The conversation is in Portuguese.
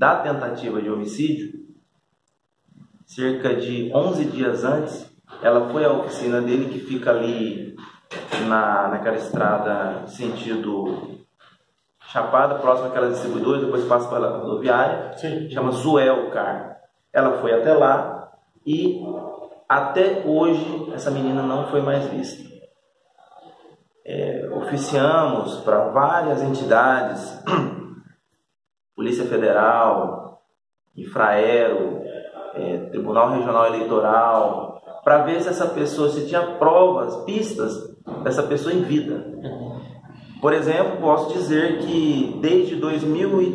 da tentativa de homicídio, cerca de 11 dias antes, ela foi à oficina dele, que fica ali naquela estrada sentido Chapada, próximo àquelas distribuidoras, depois passa pela rodoviária, chama Zuel Car. Ela foi até lá e até hoje essa menina não foi mais vista. Oficiamos para várias entidades, Polícia Federal, Infraero, Tribunal Regional Eleitoral, para ver se essa pessoa, se tinha provas, pistas dessa pessoa em vida. Por exemplo, posso dizer que desde 2000